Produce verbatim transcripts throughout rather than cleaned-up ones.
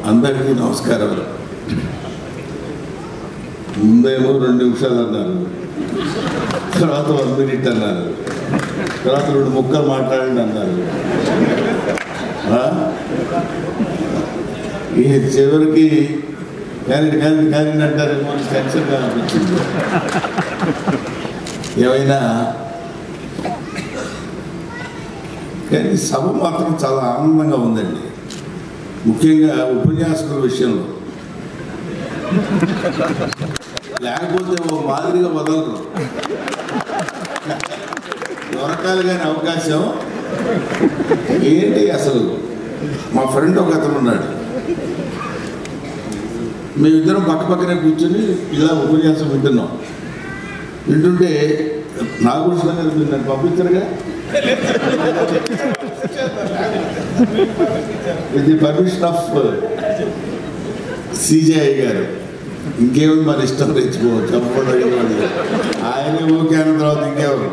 అందరికీ నమస్కారం. ముందేమో రెండు నిమిషాలు అన్నారు, తర్వాత వన్ మినిట్ అన్నారు, తర్వాత రెండు ముక్కలు మాట్లాడండి అన్నారు. ఈ చివరికి క్యాండిడేట్ క్యాండిడేట్ క్యాండిడేట్ అంటారేమో టెన్షన్గా అనిపించింది. ఏమైనా కానీ సభ మాత్రం చాలా ఆనందంగా ఉందండి. ముఖ్యంగా ఉపన్యాసకుల విషయంలో లేకపోతే ఓ మాదిరిగా వదలరు, దొరకాలి కానీ అవకాశం ఏంటి. అసలు మా ఫ్రెండ్ ఒక అతను ఉన్నాడు, మేమిద్దరం పక్క పక్కనే కూర్చొని ఇలా ఉపన్యాసం వింటున్నాం. వింటుంటే నాగభూషణ గారు మీరు నన్ను పంపించారుగా, with the permission of CJI గారు. ఇంకేముంది మన ఇష్టం తెచ్చుకో చెప్పడం, ఆయన ఓకే అన్న తర్వాత ఇంకెవరు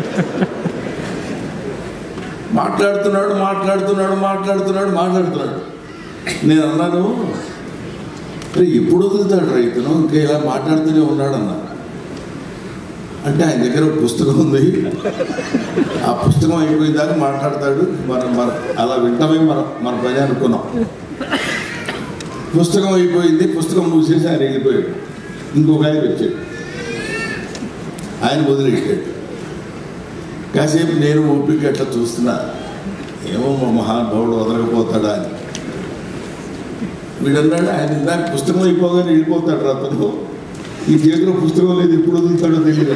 మాట్లాడుతున్నాడు మాట్లాడుతున్నాడు మాట్లాడుతున్నాడు మాట్లాడుతున్నాడు నేను అన్నాను, ఎప్పుడు వదులుతాడు రైతును, ఇంకా ఇలా మాట్లాడుతూనే ఉన్నాడు అన్నా. అంటే ఆయన దగ్గర ఒక పుస్తకం ఉంది, ఆ పుస్తకం అయిపోయిన దాకా మాట్లాడతాడు. మనం మన అలా వింటమే మన మన పని అనుకున్నాం. పుస్తకం అయిపోయింది, పుస్తకం మూసేసి ఆయన వెళ్ళిపోయాడు. ఇంకొక ఆయన వచ్చాడు, ఆయన వదిలేసాడు. కాసేపు నేను ఓపిక అట్లా చూస్తున్నా, ఏమో మా మహానుభావుడు వదలకపోతాడా అని. వీడన్నాడు, ఆయన ఇందాక పుస్తకం అయిపోగానే వెళ్ళిపోతాడు అతను, ఈ చేతిలో పుస్తకం లేదు, ఎప్పుడు వదులుతాడో తెలియదు.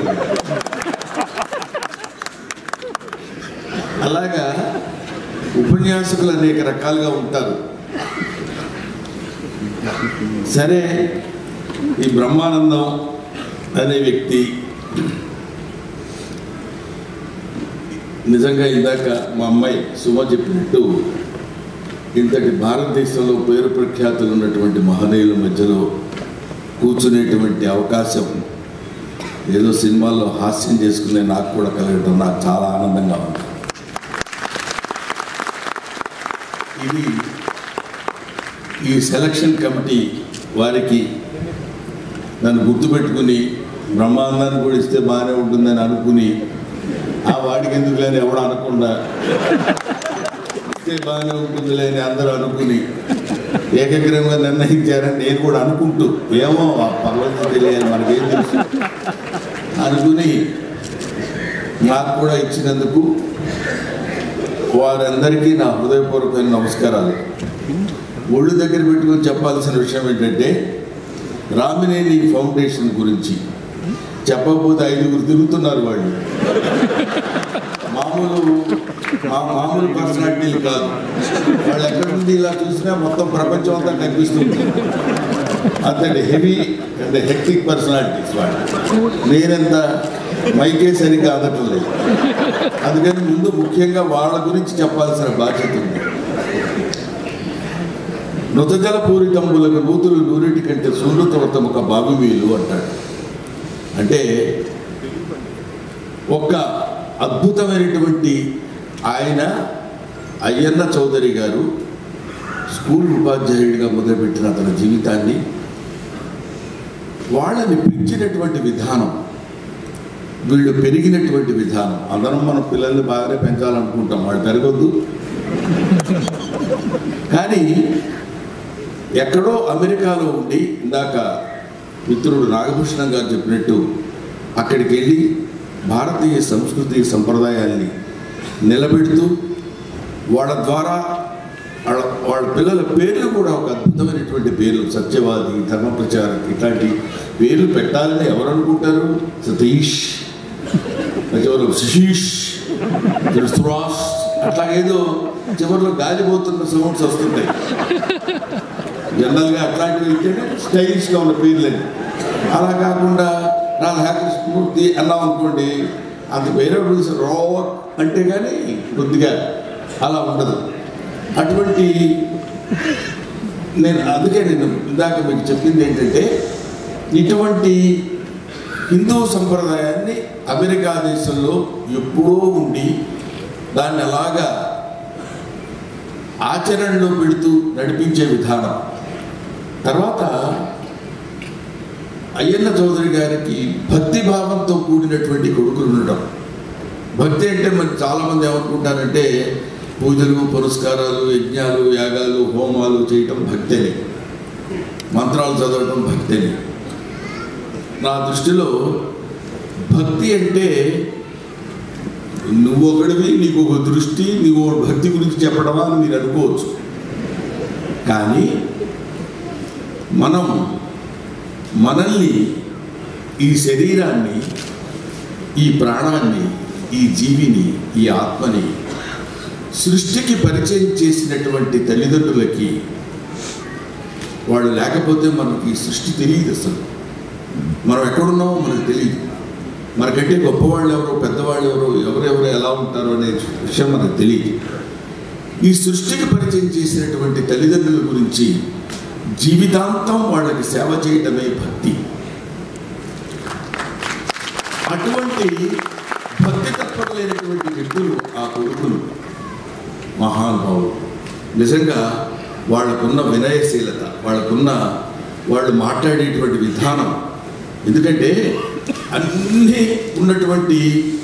అలాగా ఉపన్యాసకులు అనేక రకాలుగా ఉంటారు. సరే, ఈ బ్రహ్మానందం అనే వ్యక్తి నిజంగా ఇందాక మా అమ్మాయి సుమ చెప్పినట్టు ఇంతటి భారతదేశంలో పేరు ప్రఖ్యాతులు ఉన్నటువంటి మహనీయుల మధ్యలో కూర్చునేటువంటి అవకాశం ఏదో సినిమాల్లో హాస్యం చేసుకునే నాకు కూడా కలగటం నాకు చాలా ఆనందంగా ఉంది. ఇది ఈ సెలక్షన్ కమిటీ వారికి నన్ను గుర్తుపెట్టుకుని బ్రహ్మాండాన్ని కూడా ఇస్తే బాగానే ఉంటుందని అనుకుని, ఆ వాడికి ఎందుకు లేని ఎవడో అనకుండా ఇస్తే బాగానే ఉంటుంది లేని అందరూ అనుకుని ఏకగ్రీవంగా నిర్ణయించారని నేను కూడా అనుకుంటూ, ఏమో ఆ పర్వతం తెలియదు మనకేం తెలుసు అనుకుని నాకు కూడా ఇచ్చినందుకు వారందరికీ నా హృదయపూర్వకమైన నమస్కారాలు. ఒళ్ళు దగ్గర పెట్టుకొని చెప్పాల్సిన విషయం ఏంటంటే, రామినేని ఫౌండేషన్ గురించి చెప్పకపోతే ఐదుగురు తిరుగుతున్నారు. వాళ్ళు మామూలు మా మామూలు పర్సనాలిటీలు కాదు. వాళ్ళు ఎక్కడి నుండి ఇలా చూసినా మొత్తం ప్రపంచం అంతా కనిపిస్తుంది. అంతటి హెవీ అండ్ హెక్టిక్ పర్సనాలిటీస్ వాళ్ళు. నేనంత మైకే సరిగ్గా అందటం లేదు. అందుకని ముందు ముఖ్యంగా వాళ్ళ గురించి చెప్పాల్సిన బాధ్యత ఉంది. నృతజల పూరితంబులకు నూతులు నూరిటి కంటే సునృతవతం ఒక బాబుమీలు అంటాడు. అంటే ఒక అద్భుతమైనటువంటి ఆయన అయ్యన్న చౌదరి గారు స్కూల్ ఉపాధ్యాయుడిగా మొదలుపెట్టిన తన జీవితాన్ని, వాళ్ళని పెంచినటువంటి విధానం, వీళ్ళు పెరిగినటువంటి విధానం. అందరం మన పిల్లల్ని బాగానే పెంచాలనుకుంటాం, వాళ్ళు పెరగొద్దు. కానీ ఎక్కడో అమెరికాలో ఉండి, ఇందాక మిత్రుడు నాగభూషణం గారు చెప్పినట్టు, అక్కడికి వెళ్ళి భారతీయ సంస్కృతి సంప్రదాయాల్ని నిలబెడుతూ వాళ్ళ ద్వారా వాళ్ళ వాళ్ళ పిల్లల పేర్లు కూడా ఒక అద్భుతమైనటువంటి పేర్లు, సత్యవాది, ధర్మ ప్రచారక్, ఇట్లాంటి పేర్లు పెట్టాలని ఎవరు అనుకుంటారు? సతీష్, చివరిలో శిషీష్, సురాష్, అట్లా ఏదో చివరిలో గాలిపోతున్న సౌండ్స్ వస్తుంటాయి. జనరల్గా అట్లాంటివి అయితేనే స్టైలిష్గా ఉన్న పేర్లని. అలా కాకుండా రాధాకృష్ణమూర్తి అన్నాం అనుకోండి, అంత పేరు రోవక్ అంటే కానీ కొద్దిగా అలా ఉండదు. అటువంటి నేను అందుకే నేను ఇందాక మీకు చెప్పింది ఏంటంటే, ఇటువంటి హిందూ సంప్రదాయాన్ని అమెరికా దేశంలో ఎప్పుడో ఉండి దాన్ని అలాగా ఆచరణలో పెడుతూ నడిపించే విధానం తర్వాత అయ్యన్న చౌదరి గారికి భక్తి భావంతో కూడినటువంటి కొడుకులు ఉండడం. భక్తి అంటే మరి చాలామంది ఏమనుకుంటారంటే పూజలు, పురస్కారాలు, యజ్ఞాలు, యాగాలు, హోమాలు చేయటం భక్తిని, మంత్రాలు చదవటం భక్తిని. నా దృష్టిలో భక్తి అంటే నువ్వు ఒకడివి, నీకు ఒక దృష్టి, నువ్వు భక్తి గురించి చెప్పడమా అని మీరు అనుకోవచ్చు. కానీ మనం మనల్ని, ఈ శరీరాన్ని, ఈ ప్రాణాన్ని, ఈ జీవిని, ఈ ఆత్మని సృష్టికి పరిచయం చేసినటువంటి తల్లిదండ్రులకి వాళ్ళు లేకపోతే మనకి ఈ సృష్టి తెలియదు. అసలు మనం ఎక్కడున్నామో మనకు తెలియదు. మనకంటే గొప్పవాళ్ళు ఎవరో, పెద్దవాళ్ళు ఎవరో, ఎవరెవరు ఎలా ఉంటారో అనే విషయం మనకు తెలియదు. ఈ సృష్టికి పరిచయం చేసినటువంటి తల్లిదండ్రుల గురించి జీవితాంతం వాళ్ళకి సేవ చేయటమే భక్తి. అటువంటి భక్తి తత్పరులైనటువంటి వ్యక్తులు ఆ కొడుకులు, మహానుభావులు. నిజంగా వాళ్ళకున్న వినయశీలత, వాళ్ళకున్న వాళ్ళు మాట్లాడేటువంటి విధానం, ఎందుకంటే అన్నీ ఉన్నటువంటి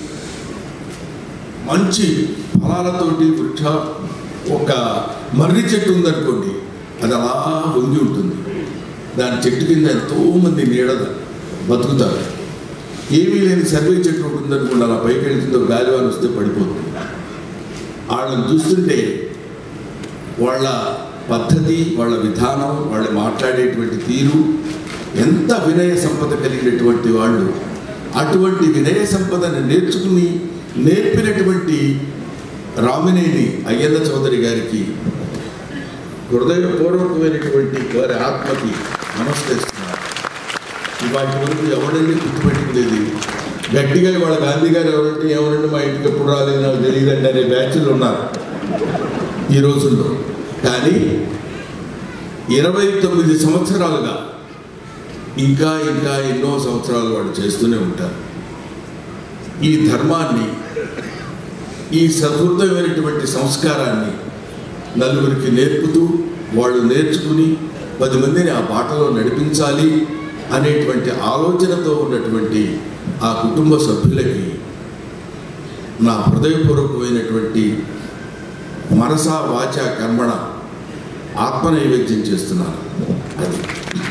మంచి ఫలాలతోటి వృక్ష ఒక మర్రి చెట్టు ఉందనుకోండి, అది అలా వంగి ఉంటుంది. దాని చెట్టు కింద ఎంతోమంది నీడ బతుకుతారు. ఏమీ లేని సర్వే చెట్టు ఉంటుందనుకోండి, అలా పైకి వెళ్తుందో గాలివాన వస్తే పడిపోతుంది. వాళ్ళని చూస్తుంటే వాళ్ళ పద్ధతి, వాళ్ళ విధానం, వాళ్ళు మాట్లాడేటువంటి తీరు ఎంత వినయ సంపద కలిగినటువంటి వాళ్ళు. అటువంటి వినయ సంపదను నేర్చుకుని నేర్పినటువంటి రామినేని అయ్యన్న చౌదరి గారికి హృదయపూర్వకమైనటువంటి వారి ఆత్మకి నమస్కరిస్తున్నారు. వాటి వరకు ఎవరండి గుర్తుపెట్టుకునేది? గట్టిగా వాళ్ళ గాంధీ గారు ఎవరంటే ఎవరంటే మా ఇంటికి ఎప్పుడు రాలేదు నాకు తెలియదండి అనే బ్యాచ్లు ఉన్నారు ఈ రోజుల్లో. కానీ ఇరవై తొమ్మిది సంవత్సరాలుగా ఇంకా ఇంకా ఎన్నో సంవత్సరాలు వాళ్ళు చేస్తూనే ఉంటారు. ఈ ధర్మాన్ని, ఈ సహృదయమైనటువంటి సంస్కారాన్ని నలుగురికి నేర్పుతూ, వాళ్ళు నేర్చుకుని పది మందిని ఆ బాటలో నడిపించాలి అనేటువంటి ఆలోచనతో ఉన్నటువంటి ఆ కుటుంబ సభ్యులకి నా హృదయపూర్వకమైనటువంటి మనసా వాచ కర్మణ ఆత్మనైవేద్యం చేస్తున్నాను. అది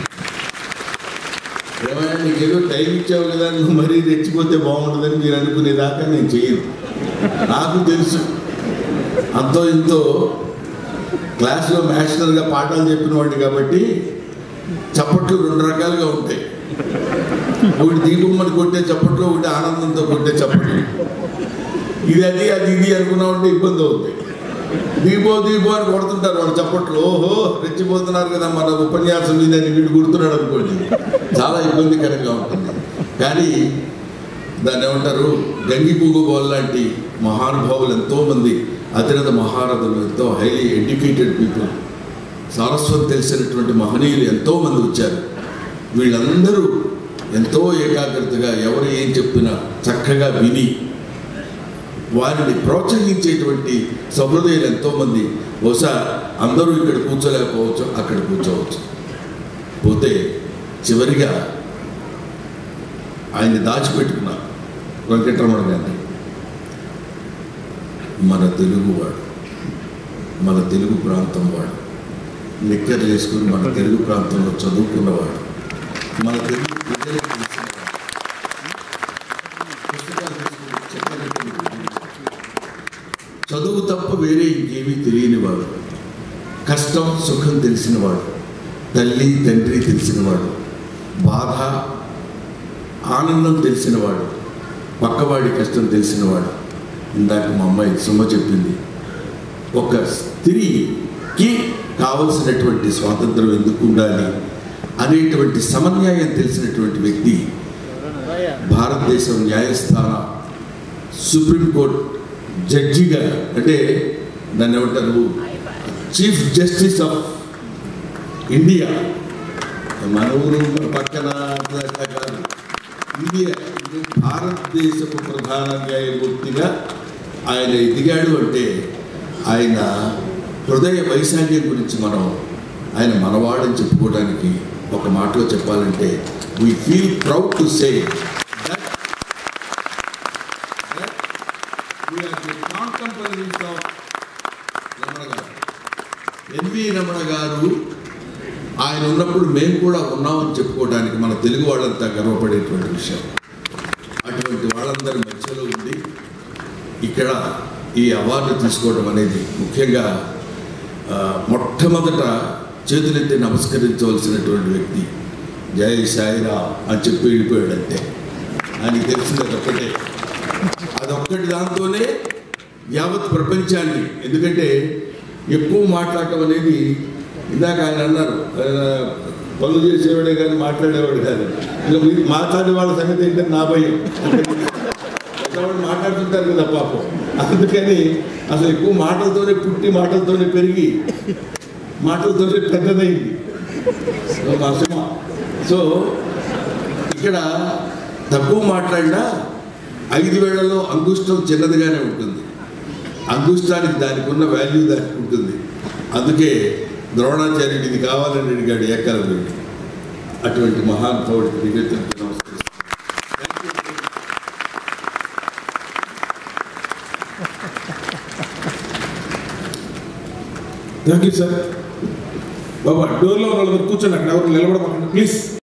ఏమైనా నీకేదో టైం ఇచ్చావు కదా, నువ్వు మరీ రెచ్చిపోతే బాగుంటుందని మీరు అనుకునేదాకా నేను చేయను. నాకు తెలుసు అంతో ఇంతో క్లాస్లో మాస్టర్గా పాఠాలు చెప్పిన వాడిని కాబట్టి చప్పట్లు రెండు రకాలుగా ఉంటాయి. ఒకటి దీపమ్మని కొట్టే చప్పట్లు, ఒకటి ఆనందంతో కొట్టే చప్పట్లు. ఇది అది అది ఇది అనుకున్నా ఉంటే ఇబ్బంది అవుతాయి. దీపో దీపో అని కొడుతుంటారు వాళ్ళు చప్పట్లు. ఓహో రెచ్చిపోతున్నారు కదా మన ఉపన్యాసం మీద అని వీడు గుర్తున్నాడు అనుకోండి, చాలా ఇబ్బందికరంగా ఉంటుంది. కానీ దాన్ని ఏమంటారు, గంగి పువ్వు లాంటి మహానుభావులు ఎంతోమంది, అతిరథ మహారథులు, ఎంతో హైలీ ఎడ్యుకేటెడ్ పీపుల్, సారస్వతం తెలిసినటువంటి మహనీయులు ఎంతోమంది వచ్చారు. వీళ్ళందరూ ఎంతో ఏకాగ్రతగా ఎవరు ఏం చెప్పినా చక్కగా విని వారిని ప్రోత్సహించేటువంటి సహృదయులు ఎంతోమంది. బహుశా అందరూ ఇక్కడ కూర్చోలేకపోవచ్చు, అక్కడ కూర్చోవచ్చు. పోతే చివరిగా ఆయన్ని దాచిపెట్టుకున్నారు వెంకటరమణ గారిని. మన తెలుగువాడు, మన తెలుగు ప్రాంతం వాడు, నిక్కర్లు వేసుకుని మన తెలుగు ప్రాంతంలో చదువుకున్నవాడు, మన తెలుగు ప్రజలకు తెలిసినవాడు, పుస్తకాలు చెప్పినటువంటి చదువు తప్ప వేరే ఇంకేమీ తెలియనివాడు, కష్టం సుఖం తెలిసినవాడు, తల్లి తండ్రి తెలిసినవాడు, బాధ ఆనందం తెలిసినవాడు, పక్కవాడి కష్టం తెలిసినవాడు. ఇందాక మా అమ్మాయి సుమ చెప్పింది, ఒక స్త్రీకి కావలసినటువంటి స్వాతంత్రం ఎందుకు ఉండాలి అనేటువంటి సమన్యాయం తెలిసినటువంటి వ్యక్తి భారతదేశం న్యాయస్థాన సుప్రీంకోర్టు జడ్జిగా, అంటే దాన్ని ఏమంటారు, చీఫ్ జస్టిస్ ఆఫ్ ఇండియా. మన ఊరు పక్కన కాదు, ఇండియా భారతదేశపు ప్రధాన న్యాయమూర్తిగా ఆయన ఎదిగాడు. అంటే ఆయన హృదయ వైశాల్యం గురించి మనం ఆయన మనవాడని చెప్పుకోవడానికి ఒక మాటలో చెప్పాలంటే we feel proud to say that we are the contemporaries of Ramana గారు. ఎన్వి రమణ గారు ఆయన ఉన్నప్పుడు మేము కూడా ఉన్నామని చెప్పుకోవడానికి మన తెలుగు వాళ్ళంతా గర్వపడేటువంటి విషయం. అటువంటి వాళ్ళందరి మధ్యలో ఉండి ఇక్కడ ఈ అవార్డు తీసుకోవడం అనేది ముఖ్యంగా మొట్టమొదట చేతులెత్తి నమస్కరించవలసినటువంటి వ్యక్తి జై సాయిరా అని చెప్పి వెళ్ళిపోయాడంటే ఆయనకి తెలిసింది అదొక్కటే. అదొక్కటి దాంతోనే యావత్ ప్రపంచాన్ని, ఎందుకంటే ఎక్కువ మాట్లాడటం అనేది ఇందాక ఆయన అన్నారు పనులు చేసేవాడే కానీ మాట్లాడేవాడు కాదు. ఇంకా మీరు మాట్లాడే వాళ్ళ సంగతి ఏంటంటే నా భయం, వాళ్ళు మాట్లాడుతుంటారు కదా పాపం. అందుకని అసలు ఎక్కువ మాటలతోనే పుట్టి మాటలతోనే పెరిగి మాటలతోనే పెద్దదైంది మా సినిమా. సో ఇక్కడ తక్కువ మాట్లాడినా ఐదు వేళ్లలో అంగుష్టం చిన్నదిగానే ఉంటుంది. అంగుష్టానికి దానికి ఉన్న వాల్యూ దానికి ఉంటుంది. అందుకే ద్రోణాచార్యుడు ఇది కావాలని అడిగాడు ఏకాలనుడి. అటువంటి మహానుభావుడికి నివేదించి నమస్కరిస్తాను. Thank you sir. బాబా డోర్లో ఉన్న వాళ్ళ కూర్చోండి, అక్కడ ఎవరు నిలబడమండి ప్లీజ్.